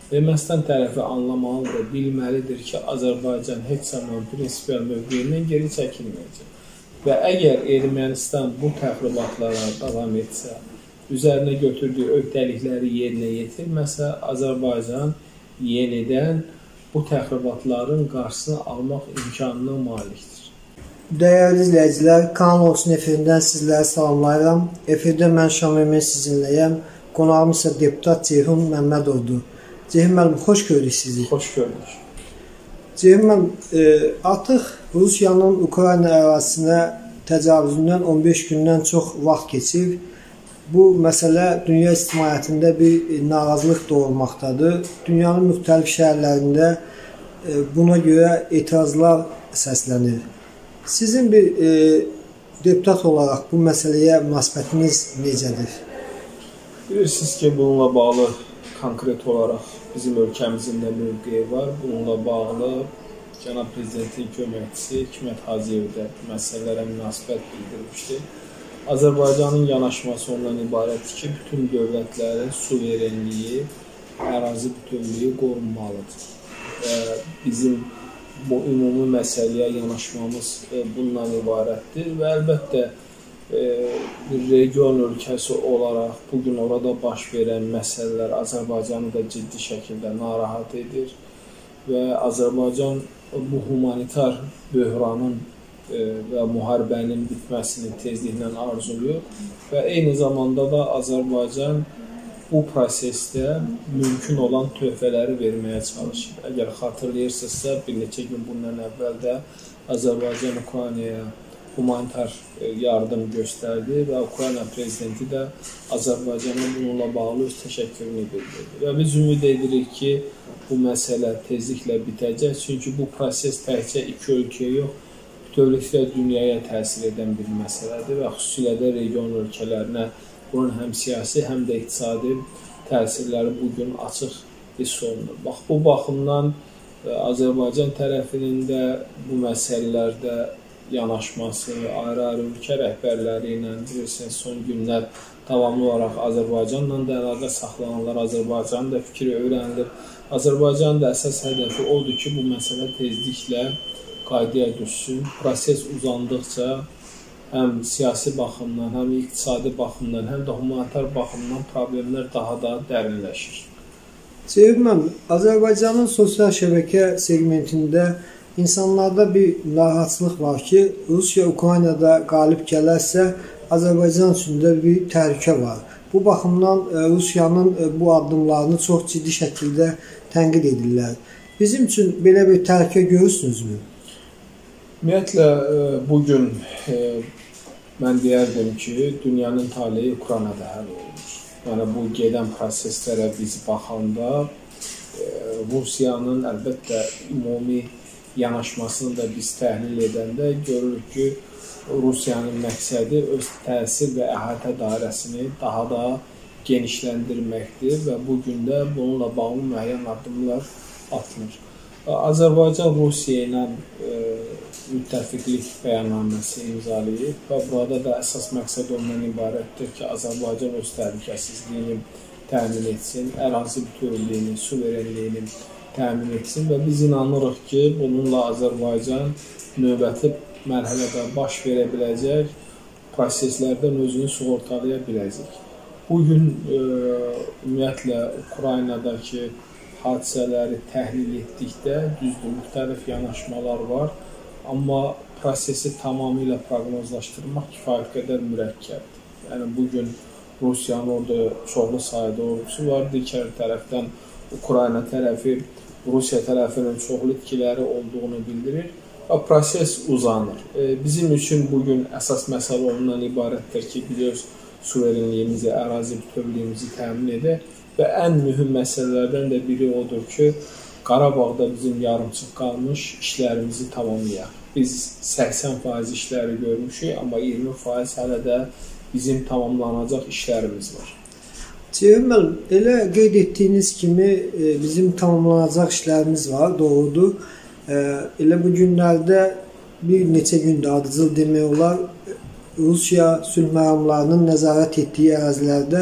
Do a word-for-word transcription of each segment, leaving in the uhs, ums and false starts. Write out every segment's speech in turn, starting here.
Ermənistan tərəfi anlamalıdır, bilməlidir ki, Azərbaycan heç zaman prinsipial mövqeyindən geri çəkilməyəcək. Və əgər Ermənistan bu təxribatlara davam etsə, üzərinə götürdüyü öhdəlikləri yerinə yetirməsə, Azərbaycan yenidən bu təxribatların qarşısını almaq imkanına malikdir. Dəyərli izləyicilər, Kanal on üç efirindən sizləri salamlayıram. Efirdə mən Şamil sizinləyəm. Qonağım isə deputat Ceyhun Məmmədovdur. Ceyhun müəllim, xoş gördük sizi. Xoş gördük. Ceyhun müəllim, e, artıq Rusiyanın Ukrayna ərazisinə təcavüzündən on beş gündən çox vaxt keçir. Bu məsələ dünya ictimaiyyətində bir narazılıq doğurmaqdadır. Dünyanın müxtəlif şəhərlərində e, buna görə etirazlar səslənir. Sizin bir e, deputat olaraq bu məsələyə münasibətiniz necədir? Bilirsiniz ki, bununla bağlı konkret olaraq bizim ölkəmizin də mövqeyi var. Bununla bağlı Cənab Prezidentin köməkçisi Hikmət Hacıyev də məsələlərə münasibət bildirmişdir. Azərbaycanın yanaşması ondan ibarətdir ki, bütün dövlətlərin suverenliyi, ərazi bütövlüyü qorunmalıdır. Və bizim bu ümumi məsələyə yanaşmamız bundan ibarətdir və əlbəttə bir region ölkəsi olaraq bugün orada baş verən məsələlər Azərbaycanı da ciddi şəkildə narahat edir və Azərbaycan bu humanitar böhranın və müharibənin bitməsini tezliklə arzuluyor və eyni zamanda da Azərbaycan bu prosesdə mümkün olan töhfələri verməyə çalışır. Əgər xatırlayırsınızsa, bir neçə gün bundan əvvəl də Azərbaycan Ukraynaya humanitar yardım göstərdi və Ukrayna prezidenti də Azərbaycana bununla bağlı öz təşəkkürünü bildirdi. Və biz ümid edirik ki, bu məsələ tezliklə bitəcək. Çünki bu proses təkcə iki ölkəyə yox, bütövlükdə dünyaya təsir edən bir məsələdir və xüsusilə də region ölkələrinə bunun həm siyasi, həm də iqtisadi təsirləri bugün açıq hiss olunur. Bax, bu baxımdan Azərbaycan tərəfinin də bu məsələlərdə yanaşması, ayrı-ayrı ölkə rəhbərləri ilə bilirsiniz, son günlər davamlı olaraq Azərbaycanla da əlaqə saxlananlar, Azərbaycanın da fikri öyrənilir. Azərbaycanın da əsas hədəfi odur ki, bu məsələ tezliklə qaydaya düşsün. Proses uzandıqca həm siyasi baxımdan, həm iqtisadi baxımdan, həm də humanitar baxımdan problemlər daha da dərinləşir. Ceyhun müəllim, Azərbaycanın sosial şəbəkə segmentində İnsanlarda bir narahatçılıq var ki, Rusiya Ukraynada qalib gələrsə, Azərbaycan üçün də bir təhlükə var. Bu baxımdan Rusiyanın bu addımlarını çox ciddi şəkildə tənqid edirlər. Bizim üçün belə bir təhlükə görürsünüzmü? Ümumiyyətlə, bugün mən deyərdim ki, dünyanın taleyi Ukraynada həll olunur. Yəni, bu gedən proseslərə biz baxanda Rusiyanın əlbəttə ümumi yanaşmasını da biz təhlil edəndə görürük ki, Rusiyanın məqsədi öz təsir və əhatə dairəsini daha da genişləndirməkdir və bugün də bununla bağlı müəyyən addımlar atılır. Azərbaycan Rusiya ilə müttəfiqlik bəyannaməsi imzalayıb və burada da əsas məqsəd ondan ibarətdir ki, Azərbaycan öz təhlükəsizliyini təmin etsin, ərazi bütövlüyünü, suverenliyini təmin etsin və biz inanırıq ki, bununla Azərbaycan növbəti mərhələdə baş verə biləcək proseslərdən özünü sığortalaya biləcək. Bugün ümumiyyətlə Ukraynadakı hadisələri təhlil etdikdə düzdür, müxtəlif yanaşmalar var, amma prosesi tamamilə proqnozlaşdırmaq kifayət qədər mürəkkəbdir. Yəni, bugün Rusiyanın orada çoxlu sayda ordusu var, digər tərəfdən Ukrayna tərəfi Rusiya tərəfinin çoxlu itkiləri olduğunu bildirir və proses uzanır. Bizim üçün bugün əsas məsələ ondan ibarətdir ki, biz öz suverenliyimizi, ərazi bütövlüyümüzü təmin edək və ən mühüm məsələlərdən də biri odur ki, Qarabağda bizim yarımçıq qalmış işlərimizi tamamlayaq. Biz səksən faiz işləri görmüşük, amma iyirmi faiz hələ də bizim tamamlanacaq işlərimiz var. Ceyhun müəllim, elə qeyd etdiyiniz kimi bizim tamamlanacaq işlərimiz var, doğrudur. Elə bu günlərdə bir neçə gündə ardıcıl demək olar, Rusiya sülh məramlarının nəzarət etdiyi ərazilərdə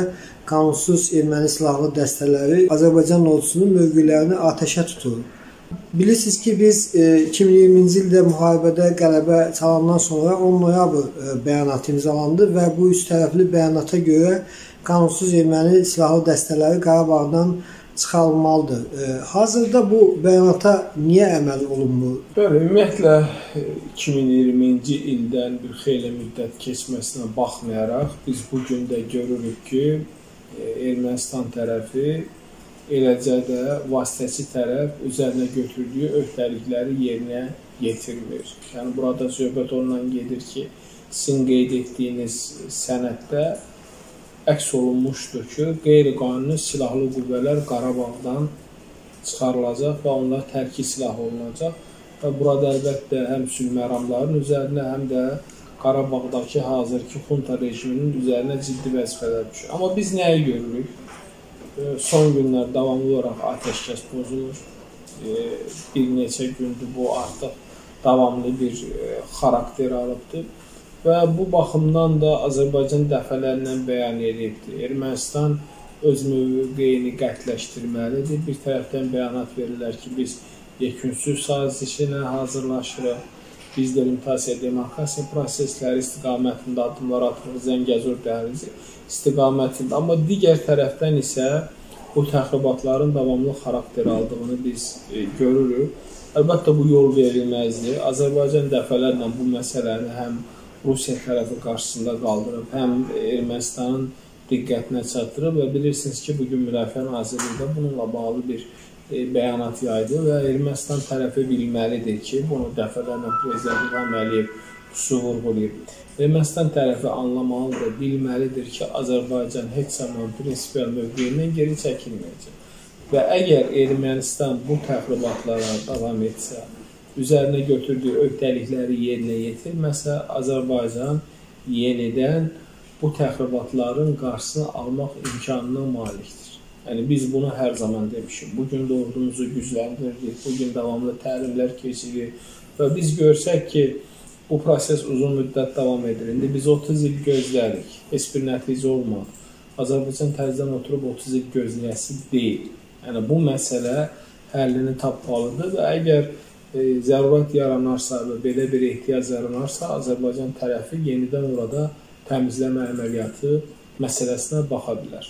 qanunsuz erməni silahlı dəstələri Azərbaycan ordusunun mövqelərini atəşə tutur. Bilirsiniz ki, biz iki min iyirminci ildə müharibədə qələbə çalandan sonra on noyabr bəyanatı imzalandı və bu üç tərəfli bəyanata görə qanunsuz erməni silahlı dəstələri Qarabağdan çıxarılmalıdır. Hazırda bu bəyanata niyə əməl olunmur? Bəli, ümumiyyətlə iki min iyirminci ildən bir xeyli müddət keçməsinə baxmayaraq biz bu gün də görürük ki, Ermənistan tərəfi, eləcə də vasitəçi tərəf üzərinə götürdüyü öhdəlikləri yerinə yetirmir. Yəni burada söhbət ondan gedir ki, sizin qeyd etdiyiniz sənəddə əks olunmuşdur ki, qeyri-qanuni silahlı qüvvələr Qarabağdan çıxarılacaq və onlar tərki silah olunacaq. Və burada əlbəttə həm sülh məramlarının üzərinə, həm də Qarabağdakı hazırki xunta rejiminin üzərinə ciddi vəzifələr düşür. Amma biz nəyi görürük? Son günlər davamlı olaraq atəşkəs pozulur. Bir neçə gündür bu artıq davamlı bir xarakter alıbdır. Və bu baxımdan da Azərbaycan dəfələrlə bəyan edibdir. Ermənistan öz mövqeyini qətləşdirməlidir. Bir tərəfdən bəyanat verirlər ki, biz yekünsüz sazişinə hazırlaşırıq. Biz delimitasiya demarkasiya prosesləri istiqamətində addımlar atırıq, Zəngəzur dəhlizi istiqamətində. Amma digər tərəfdən isə bu təxribatların davamlı xarakter aldığını biz görürük. Əlbəttə bu yol verilməzdir. Azərbaycan dəfələrlə bu məsələni həm Rusiya tərəfi qarşısında qaldırıb, həm Ermənistanın diqqətinə çatdırıb və bilirsiniz ki, bugün Müdafiə Nazirliyində bununla bağlı bir bəyanat yaydı və Ermənistan tərəfi bilməlidir ki, bunu dəfələrlə Prezident İlham Əliyev xüsusi vurğulayıb. Ermənistan tərəfi anlamalıdır, bilməlidir ki, Azərbaycan heç zaman prinsipial mövqeyindən geri çəkilməyəcək. Və əgər Ermənistan bu təxribatlara davam etsə, üzərinə götürdüyü öhdəlikləri yerinə yetirməsə, Azərbaycan yenidən bu təxribatların qarşısını almaq imkanına malikdir. Yəni, biz bunu hər zaman demişik. Bugün də ordumuzu gücləndiririk, bugün davamlı təlimlər keçirik və biz görsək ki, bu proses uzun müddət davam edir. İndi biz otuz il gözlərik, heç bir nəticə olmadı. Azərbaycan təzədən oturub otuz il gözləyəsi deyil. Yəni, bu məsələ həllini tapmalıdır və əgər zərurət yaranarsa və belə bir ehtiyac yaranarsa, Azərbaycan tərəfi yenidən orada təmizləmə əməliyyatı məsələsinə baxa bilər.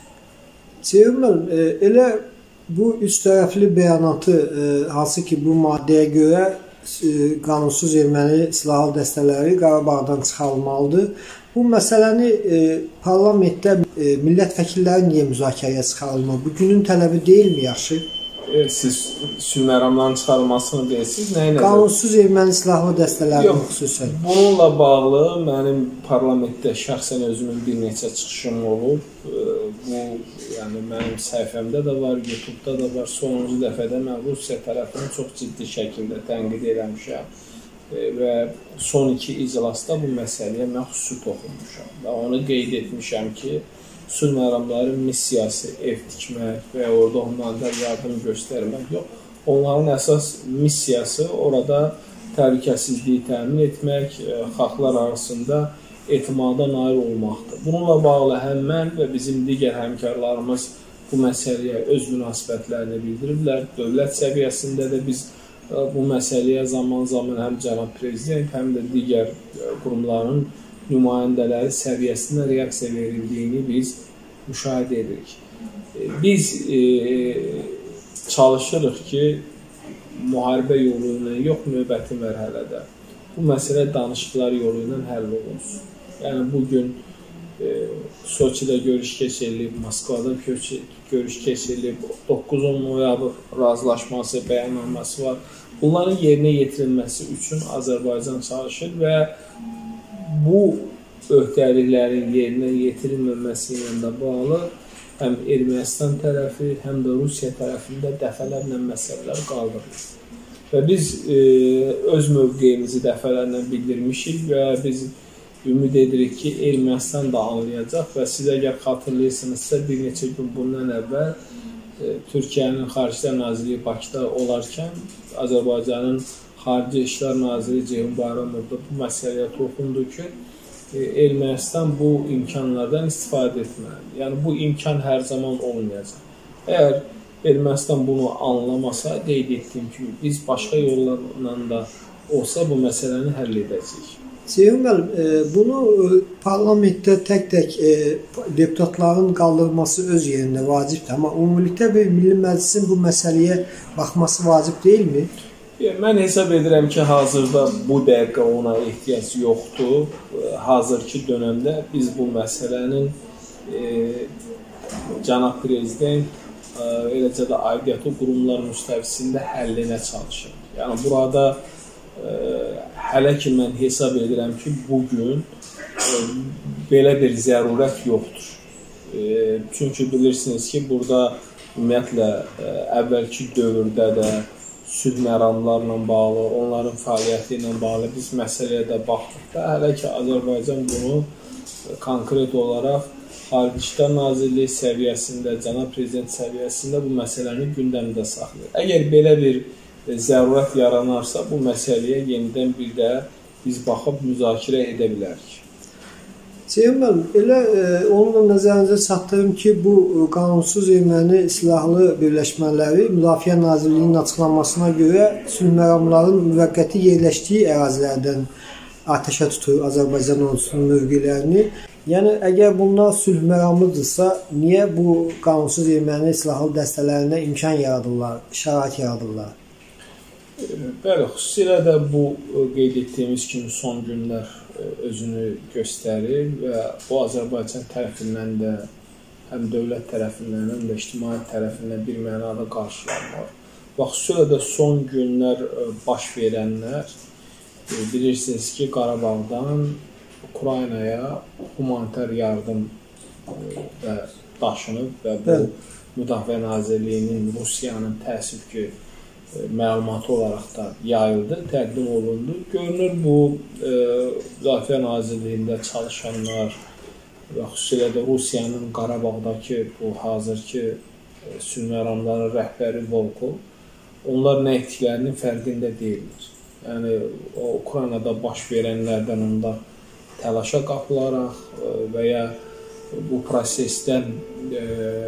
Ceyhun, elə bu üç tərəfli bəyanatı, hansı ki bu maddəyə görə qanunsuz erməni silahlı dəstələri Qarabağdan çıxarılmalıdır. Bu məsələni parlamentdə millət vəkilləri niyə müzakirəyə çıxarılmır? Bu günün tələbi deyilmi yaxşı? Siz sülh məramlarının çıxarılmasını deyirsiniz, nəyə nəzər? Qanunsuz erməni silahlı dəstələrinin xüsusən. Bununla bağlı mənim parlamentdə şəxsən özümün bir neçə çıxışım olub. Bu, yəni mənim səhifəmdə də var, YouTube-da da var. Sonuncu dəfədə mən Rusiya tərəfini çox ciddi şəkildə tənqid eləmişəm və son iki iclasda bu məsələyə mən xüsusi toxunmuşam və onu qeyd etmişəm ki, sülh məramlarının missiyası ev tikmək və orada humanitar yardım göstərmək yox. Onların əsas missiyası orada təhlükəsizliyi təmin etmək, xalqlar arasında etimada nail olmaqdır. Bununla bağlı həm mən və bizim digər həmkarlarımız bu məsələyə öz münasibətlərini bildiriblər. Dövlət səviyyəsində də biz bu məsələyə zaman-zaman həm cənab prezident, həm də digər qurumların nümayəndələri səviyyəsində reaksiya verildiyini biz müşahidə edirik. Biz e, çalışırıq ki, müharibə yolu ilə yox, növbəti mərhələdə bu məsələ danışıqlar yolu ilə həll olunsun. Yəni, bugün e, Soçidə görüş keçirilib, Moskvada görüş keçirilib, doqquz on noyabr razılaşması, bəyannaməsi var. Bunların yerinə yetirilməsi üçün Azərbaycan çalışır və bu öhdəliklərin yerinə yetirilməməsi ilə də bağlı həm Ermənistan tərəfi, həm də Rusiya tərəfində dəfələrlə məsələlər qaldırılır. Və biz e, öz mövqeyimizi dəfələrlə bildirmişik və biz ümid edirik ki, Ermənistan da anlayacaq və siz əgər xatırlayırsınızsa, bir neçə gün bundan əvvəl e, Türkiyənin Xaricilər Nazirliyi Bakıda olarkən Azərbaycanın Xarici İşlər Naziri Ceyhun Bayramov da bu məsələyə toxundu ki, Ermənistan bu imkanlardan istifadə etməlidir. Yəni bu imkan hər zaman olmayacaq. Əgər Ermənistan bunu anlamasa, qeyd etdiyim kimi biz başqa yollarla da olsa bu məsələni həll edəcəyik. Ceyhun müəllim, bunu parlamentdə tək-tək deputatların qaldırması öz yerində vacibdir, amma ümumilikdə bir Milli Məclisin bu məsələyə baxması vacib deyilmi? Mən hesab edirəm ki, hazırda bu dəqiqə ona ehtiyac yoxdur. Hazırki dönəmdə biz bu məsələnin e, cənab prezident, e, eləcə də aidiyyatı qurumlar müstəvisində həllinə çalışır. Yəni burada e, hələ ki mən hesab edirəm ki, bugün e, belə bir zərurət yoxdur. E, çünki bilirsiniz ki, burada ümumiyyətlə e, əvvəlki dövrdə də sülh məramlarla bağlı, onların fəaliyyəti ilə bağlı biz məsələyə də baxdıqda, hələ ki Azərbaycan bunu konkret olaraq Xarici İşlər Nazirliyi səviyyəsində, cənab prezident səviyyəsində bu məsələni gündəmdə saxlayır. Əgər belə bir zərurət yaranarsa, bu məsələyə yenidən bir də biz baxıb müzakirə edə bilərik. Ceyhun müəllim, elə e, onu da nəzərinizə çatdırım ki, bu qanunsuz erməni silahlı birləşmələri Müdafiə Nazirliyinin açıqlamasına görə sülh məramlarının müvəqqəti yerləşdiyi ərazilərdən atəşə tutur Azərbaycan ordusunun mövqelərini. Yəni, əgər bunlar sülh məramıdırsa, niyə bu qanunsuz erməni silahlı dəstələrinə imkan yaradırlar, şərait yaradırlar? Bəli, xüsusilə də bu qeyd etdiyimiz kimi son günlər özünü göstərir və bu Azərbaycan tərəfindən də, həm dövlət tərəfindən, həm də ictimai tərəfindən bir mənada qarşılanır. Və xüsusilə də son günlər baş verənlər, bilirsiniz ki, Qarabağdan Ukraynaya humanitar yardım və daşınıb və bu Müdafiə Nazirliyinin, Rusiyanın təəssüf ki, məlumatı olaraq da yayıldı, təqdim olundu. Görünür bu e, Müdafiə Nazirliyində çalışanlar və xüsusilə də Rusiyanın Qarabağdakı bu hazırki e, sülh məramları rəhbəri Volkov, onlar nə etdiklərinin fərqində deyirlər. Yəni o Ukraynada baş verənlərdən onlar təlaşa qapılaraq e, və ya bu prosesdən e,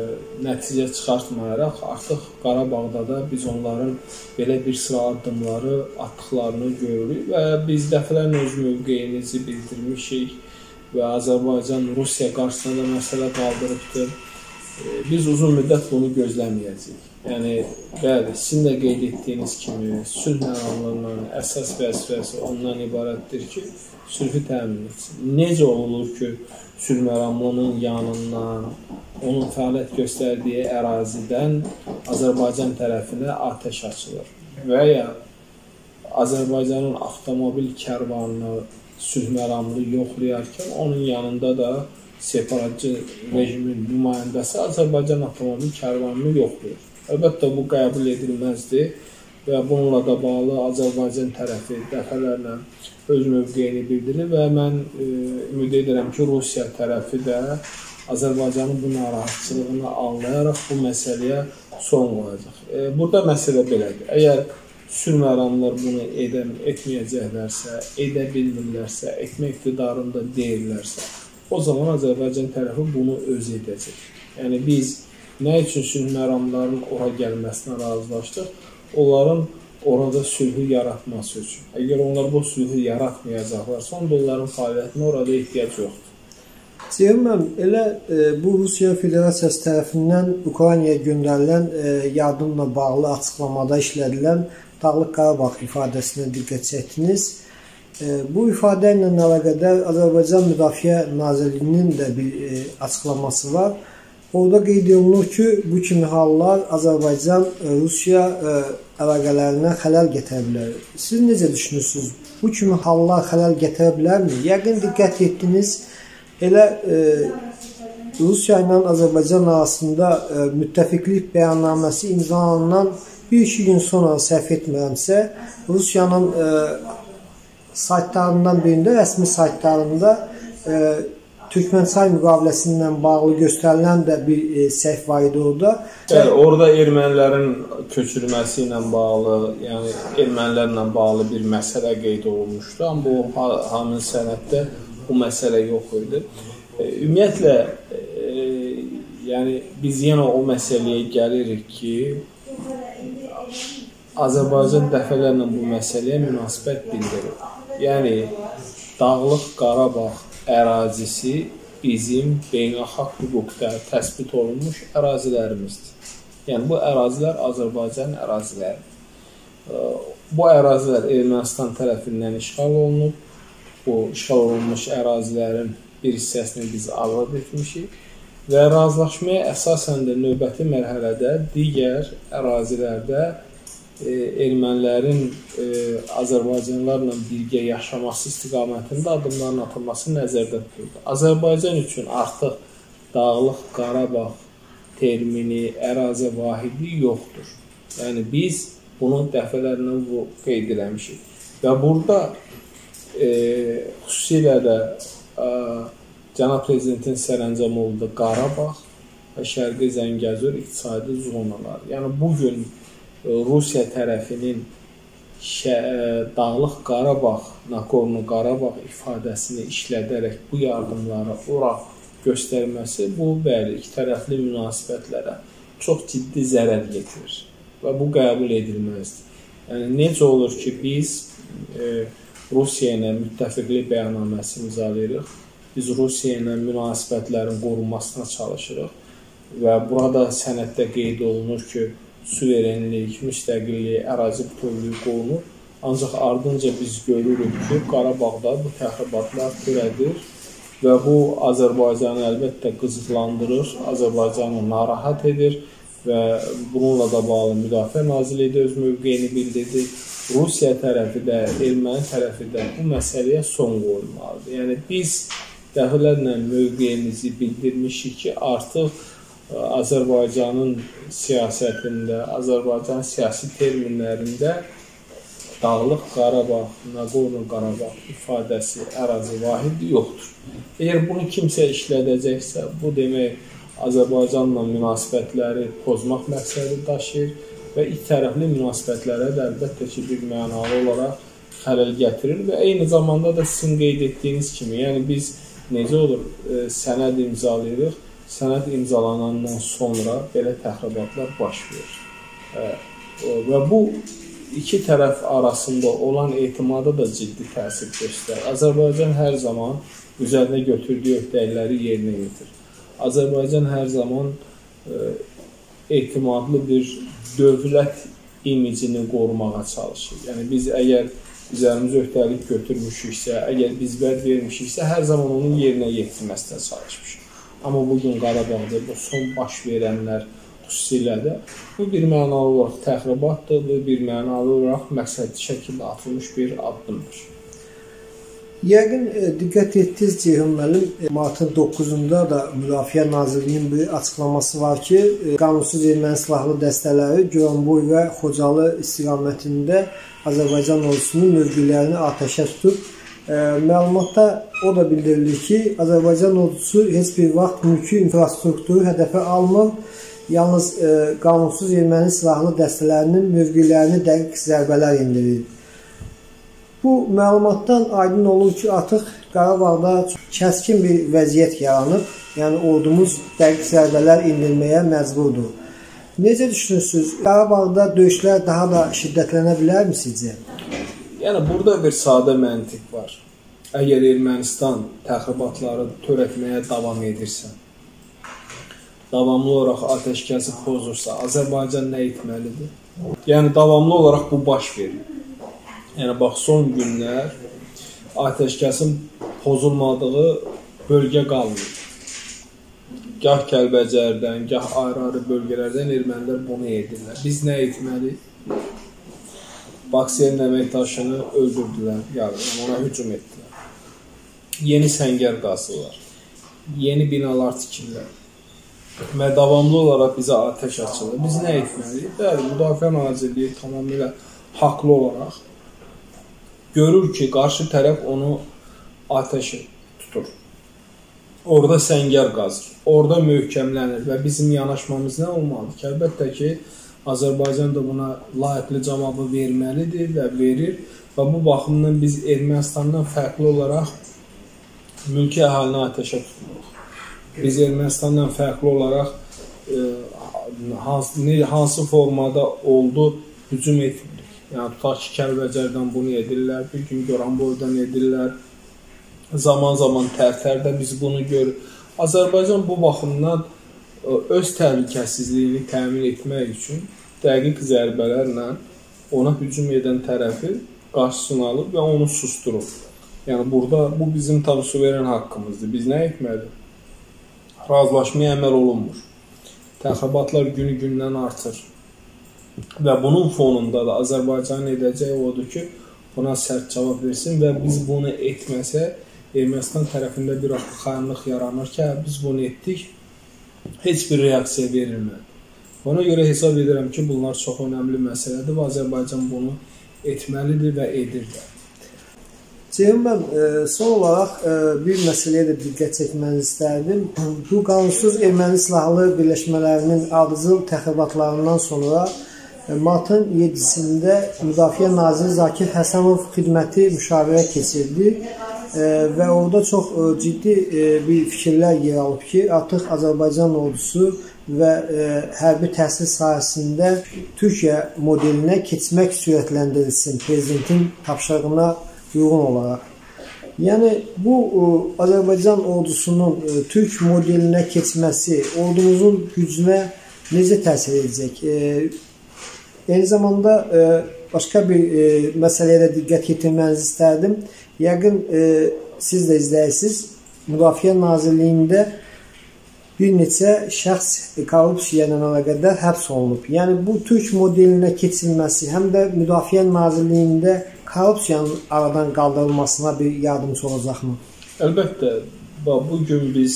nəticə çıxartmayaraq artıq Qarabağda da biz onların belə bir sıra addımları atdıqlarını görürük və biz dəfələrlə öz mövqeyimizi bildirmişik və Azərbaycan Rusiya qarşısında məsələ qaldırıbdır. E, biz uzun müddət bunu gözləməyəcəyik. Yəni, bəli, sizin də qeyd etdiyiniz kimi sülh məramlarının əsas vəzifəsi ondan ibarətdir ki, sülhü təmin etsin. Necə olur ki, sülh məramlının yanından, onun fəaliyyət göstərdiyi ərazidən Azərbaycan tərəfinə atəş açılır və ya Azərbaycanın avtomobil kərvanını sülh məramlı yoxlayarkən onun yanında da separatçı rejimin nümayəndəsi Azərbaycan avtomobil kərvanını yoxlayır. Əlbəttə, bu qəbul edilməzdir və bununla da bağlı Azərbaycan tərəfi dəfələrlə öz mövqeyini bildirir və mən e, ümid edirəm ki, Rusiya tərəfi də Azərbaycanın bu narahatçılığını anlayaraq bu məsələyə son qoyacaq. E, burada məsələ belədir. Əgər sülh məramlar bunu edə, etməyəcəklərsə, edə bilmirlərsə, etmə iqtidarında deyirlərsə, o zaman Azərbaycan tərəfi bunu özü edəcək. Yəni biz nə üçün sülh məramlarının ora gəlməsinə razılaşdıq? Onların orada sülhü yaratması üçün. Əgər onlar bu sülhü yaratmayacaqlarsa, onda onların fəaliyyətinə orada ehtiyac yoxdur. Ceyhun müəllim, elə e, bu Rusiya Federasiyası tərəfindən Ukraynaya göndərilən e, yardımla bağlı açıqlamada işlədilən Dağlıq Qarabağ ifadəsinə diqqət çəkdiniz. E, bu ifadə ilə əlaqədar Azərbaycan Müdafiə Nazirliyinin də bir e, açıqlaması var. Orada qeyd olunur ki, bu kimi hallar Azərbaycan-Rusiya əlaqələrinə xələl gətirə bilər. Siz necə düşünürsünüz? Bu kimi hallar xələl gətirə bilərmi? Yəqin diqqət etdiniz, elə e, Rusiya ilə Azərbaycan arasında e, müttəfiqlik bəyannaməsi imzalanan bir-iki gün sonra səhv etmirəmsə, Rusiyanın e, saytlarından birində, rəsmi saytlarında e, Türkmençay müqaviləsi ilə bağlı göstərilən də bir e, səhv var idi orada. Yəni, orada ermənilərin köçürülməsi ilə bağlı, yəni ermənilərlə bağlı bir məsələ qeyd olunmuşdu. Amma bu həmin sənəddə bu məsələ yox idi. Ümumiyyətlə, e, yəni biz yenə o məsələyə gəlirik ki, Azərbaycan dəfələrlə bu məsələyə münasibət bildirir. Yəni, Dağlıq Qarabağ ərazisi bizim beynəlxalq hüquqda təsbit olunmuş ərazilərimizdir. Yəni, bu ərazilər Azərbaycan əraziləridir. Bu ərazilər Ermənistan tərəfindən işğal olunub. Bu işğal olunmuş ərazilərin bir hissəsini biz azad etmişik və razılaşmaya əsasən də növbəti mərhələdə digər ərazilərdə e, ermənilərin e, Azərbaycanlılarla birgə yaşaması istiqamətində addımların atılması nəzərdə tutuldu. Azərbaycan üçün artıq Dağlıq Qarabağ termini, ərazi vahidi yoxdur. Yəni biz bunu dəfələrlə qeyd eləmişik. Və burada e, xüsusilə də e, Cənab Prezidentin sərəncam oldu Qarabağ və Şərqi Zəngəzur iqtisadi zonalar. Yəni bugün Rusiya tərəfinin Dağlıq Qarabağ, Nagorno Qarabağ ifadəsini işlədərək bu yardımları ora göstərməsi bu bəli iki tərəfli münasibətlərə çox ciddi zərər yetirir və bu qəbul edilməzdir. Yəni necə olur ki, biz e, Rusiya ilə müttəfiqlik bəyannaməsi imzalayırıq. Biz Rusiya ilə münasibətlərin qorunmasına çalışırıq və burada sənəddə qeyd olunur ki, suverenlik, müstəqillik, ərazi bütövlüyü qorunur. Ancaq ardınca biz görürük ki, Qarabağda bu təxribatlar törədir və bu Azərbaycanı əlbəttə qızıqlandırır, Azərbaycanı narahat edir və bununla da bağlı Müdafiə Nazirliyi də öz mövqeyini bildirdi. Rusiya tərəfi də, erməni tərəfi də bu məsələyə son qoyulmalıdır. Yəni biz dəfələrlə mövqeyimizi bildirmişik ki, artıq Azərbaycanın siyasətində, Azərbaycan siyasi terminlərində Dağlıq Qarabağ, Nagorno Qarabağ ifadəsi ərazi vahidi yoxdur. Əgər bunu kimsə işlədəcəksə, bu demək Azərbaycanla münasibətləri pozmaq məqsədi daşıyır və iki tərəfli münasibətlərə də əlbəttə ki, bir mənalı olaraq xələl gətirir və eyni zamanda da sizin qeyd etdiyiniz kimi, yəni biz necə olur, e, sənəd imzalayırıq, sənəd imzalanandan sonra belə təxribatlar baş verir. E, və bu iki tərəf arasında olan etimada da ciddi təsir göstərir. Azərbaycan hər zaman üzərinə götürdüyü öhdəlikləri yerinə yetirir. Azərbaycan hər zaman e, etimadlı bir dövlət imicini qorumağa çalışır. Yəni biz əgər üzərimizə öhdəlik götürmüşüksə, əgər biz vəd vermişiksə, hər zaman onun yerinə yetirməsinə çalışmışıq. Amma bugün Qarabağda bu son baş verənlər xüsusilə də bu bir mənalı olaraq təxribatdır, bu bir mənalı olaraq məqsədli şəkildə atılmış bir addımdır. Yəqin e, diqqət etdiniz Ceyhun müəllim, e, martın doqquzunda da Müdafiə Nazirliyinin bir açıqlaması var ki, e, qanunsuz erməni silahlı dəstələri Goranboy və Xocalı istiqamətində Azərbaycan ordusunun mövqelərini atəşə tutub. E, məlumatda o da bildirilir ki, Azərbaycan ordusu heç bir vaxt mülki infrastrukturu hədəfə almır, yalnız e, qanunsuz erməni silahlı dəstələrinin mövqelərini dəqiq zərbələr indirir. Bu məlumatdan aydın olur ki, artıq Qarabağda kəskin bir vəziyyət yaranıb, yəni ordumuz dəqiq zərbələr indirməyə məcburdur. Necə düşünürsünüz? Qarabağda döyüşlər daha da şiddətlənə bilərmi sizcə? Yəni, burada bir sadə məntiq var. Əgər Ermənistan təxribatları törətməyə davam edirsə, davamlı olaraq atəşkəsi pozursa, Azərbaycan nə etməlidir? Yəni, davamlı olaraq bu baş verir. Yəni, bax, son günlər atəşkəsin pozulmadığı bölgə qalmır. Gah Kəlbəcərdən, gah ayrı-ayrı bölgələrdən ermənilər bunu edirlər. Biz nə etməliyik? Baksiyerin əməkdaşını öldürdülər, yəni ona hücum etdilər. Yeni səngər qazdılar, yeni binalar tikirlər və davamlı olaraq bizə atəş açılır. Biz nə etməliyik? Bəli, Müdafiə Nazirliyi tamamilə haqlı olaraq görür ki, qarşı tərəf onu atəşi tutur. Orada səngər qazır, orada möhkəmlənir və bizim yanaşmamız nə olmalıdır ki, əlbəttə ki, Azərbaycan da buna layiqli cavabı verməlidir və verir və bu baxımdan biz Ermənistandan fərqli olaraq mülki əhalini atəşə tutmuruq. Biz Ermənistandan fərqli olaraq e, hansı, hansı formada oldu hücum etmirik. Yəni tutaq ki, Kəlbəcərdən bunu edirlər, bir gün Goranboydan edirlər. Zaman zaman Tərtərdə biz bunu görürük. Azərbaycan bu baxımdan öz təhlükəsizliyini təmin etmək üçün dəqiq zərbələrlə ona hücum edən tərəfi qarşısını alıb və onu susturur. Yəni burada bu bizim tam suveren haqqımızdır. Biz nə etməliyik? Razılaşmaya əməl olunmur. Təxribatlar günü-gündən artır. Və bunun fonunda da Azərbaycanın edəcəyi odur ki, buna sərt cavab versin və biz bunu etməsək, Ermənistan tərəfində bir xainlik yaranır ki, biz bunu etdik, heç bir reaksiya verilmədi. Ona görə hesab edirəm ki, bunlar çox önəmli məsələdir və Azərbaycan bunu etməlidir və edir də. Ceyhun mən son olaraq bir məsələyə də diqqət çəkmənizi istərdim. Bu qanunsuz erməni silahlı birləşmələrinin ardıcıl təxribatlarından sonra martın yeddisində Müdafiə Naziri Zakir Həsənov xidməti müşavirə keçirdi və orada çox ciddi bir fikirlər yer alıb ki, artıq Azərbaycan ordusu və hərbi təhsil sahəsində Türkiyə modelinə keçmək sürətləndirilsin prezidentin tapşırığına uyğun olaraq. Yəni bu Azərbaycan ordusunun Türk modelinə keçməsi ordumuzun gücünə necə təsir edəcək? Eyni zamanda başqa bir məsələyə də diqqət yetirmənizi istərdim. Yəqin siz də izləyirsiniz. Müdafiə Nazirliyində bir neçə şəxs korrupsiya ilə əlaqədar həbs olunub. Yəni bu Türk modelinə keçilməsi həm də Müdafiə Nazirliyində korrupsiyanın aradan qaldırılmasına bir yardımcı olacaqmı? Əlbəttə, bugün biz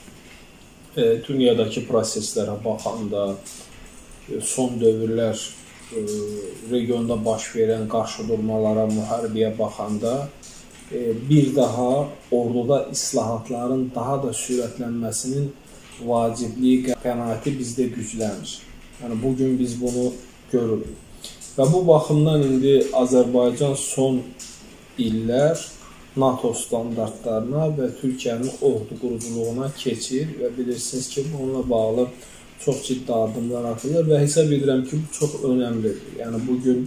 e, dünyadakı proseslərə baxanda, e, son dövrlər e, regionda baş verən qarşıdurmalara, müharibəyə baxanda e, bir daha orduda islahatların daha da sürətlənməsinin vacibliyi, qənaəti bizdə güclənir. Yəni bugün biz bunu görürük. Və bu baxımdan indi Azərbaycan son illər NATO standartlarına və Türkiyənin ordu quruculuğuna keçir və bilirsiniz ki, bununla bağlı çox ciddi addımlar atılır və hesab edirəm ki, bu çox önəmlidir. Yəni bugün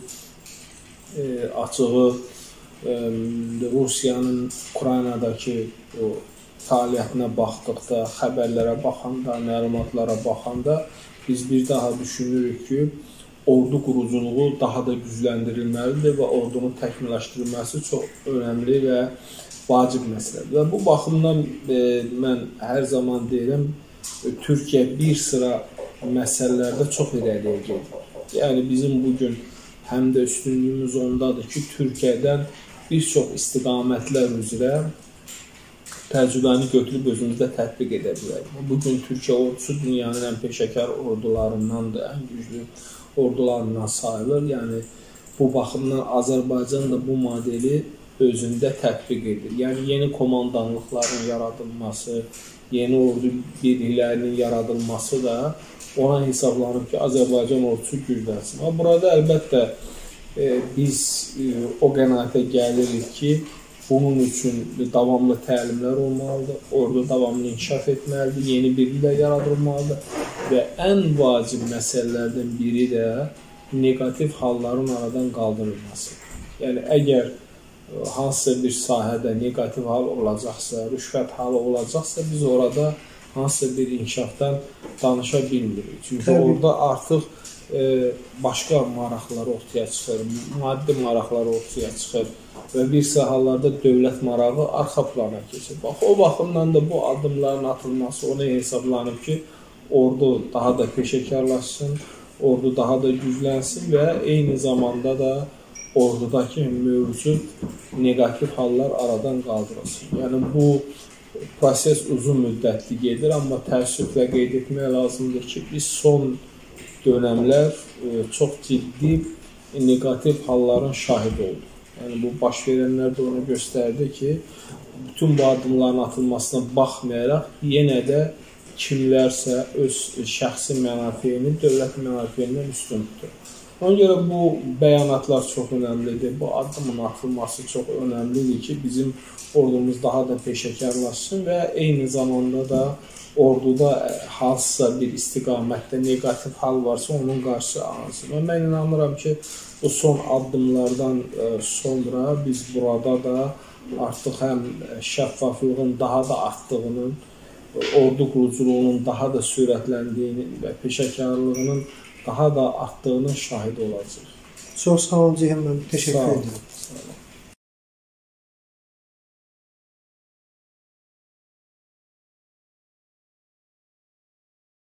e, açığı e, Rusiyanın Ukraynadakı o fəaliyyətinə baxdıqda, xəbərlərə baxanda, məlumatlara baxanda biz bir daha düşünürük ki, ordu quruculuğu daha da gücləndirilməlidir və ordunun təkmilləşdirilməsi çox önəmli və vacib məsələdir. Və bu baxımdan e, mən hər zaman deyirəm, e, Türkiyə bir sıra məsələlərdə çox irəliyə gedir. Yəni bizim bugün həm də üstünlüyümüz ondadır ki, Türkiyədən bir çox istiqamətlər üzrə təcrübəni götürüb özümüzdə tətbiq edə bilərik. Bugün Türkiyə ordusu dünyanın ən peşəkar ordularındandır, ən güclü ordularından sayılır. Yəni bu baxımdan Azərbaycan da bu modeli özündə tətbiq edir. Yəni yeni komandanlıqların yaradılması, yeni ordu birliklərinin yaradılması da ona hesablanıb ki, Azərbaycan ordusu güclənsin. Amma burada əlbəttə e, biz e, o qənaətə gəlirik ki, bunun üçün davamlı təlimlər olmalıdır, ordu davamlı inkişaf etməlidir, yeni birliklər yaradılmalıdır və ən vacib məsələlərdən biri də negativ halların aradan qaldırılması. Yəni əgər hansısa bir sahədə negativ hal olacaqsa, rüşvət halı olacaqsa, biz orada hansısa bir inkişafdan danışa bilmirik. Çünki Təbii. orada artıq e, başqa maraqlar ortaya çıxır, maddi maraqlar ortaya çıxır və bir sıra hallarda dövlət marağı arxa plana keçir. Bax, o baxımdan da bu addımların atılması ona hesablanıb ki, ordu daha da peşəkarlaşsın, ordu daha da güclənsin və eyni zamanda da ordudakı mövcud negativ hallar aradan qaldırılsın. Yəni bu proses uzun müddətli gedir, amma təəssüflə qeyd etmək lazımdır ki, biz son dönəmlər e, çox ciddi negativ halların şahid olduq. Yəni bu baş verənlər də onu göstərdi ki, bütün bu addımların atılmasına baxmayaraq yenə də kimlərsə öz şəxsi mənafeyini dövlət mənafiyindən üstün tutur. Ona görə bu bəyanatlar çox önəmlidir. Bu addımın atılması çox önəmlidir ki, bizim ordumuz daha da peşəkarlaşsın və eyni zamanda da orduda hansısa bir istiqamətdə neqativ hal varsa onun qarşısı alınsın. Və mən inanıram ki, bu son addımlardan sonra biz burada da artıq həm şəffaflığın daha da artdığının, ordu quruculuğunun daha da sürətləndiyini və peşəkarlığının daha da artdığının şahidi olacaq. Çox sağ olun Ceyhun müəllim. Təşəkkür edirəm.